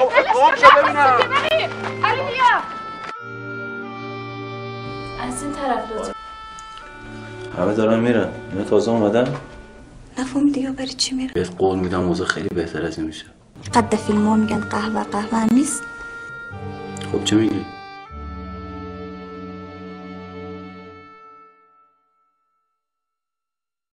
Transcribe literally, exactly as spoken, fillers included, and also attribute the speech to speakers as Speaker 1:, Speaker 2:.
Speaker 1: قوم شو ببینم.
Speaker 2: علی بیا از این طرف لطفا.
Speaker 3: همه دارن میرن. اینا تازه اومدن.
Speaker 4: نفهمیدی یا برای چی میرن؟
Speaker 3: بهت قول میدم موضوع خیلی بهتر از این میشه.
Speaker 4: قد فیلم ها میگن قهوه قهوه هم نیست.
Speaker 3: خب چه میگی؟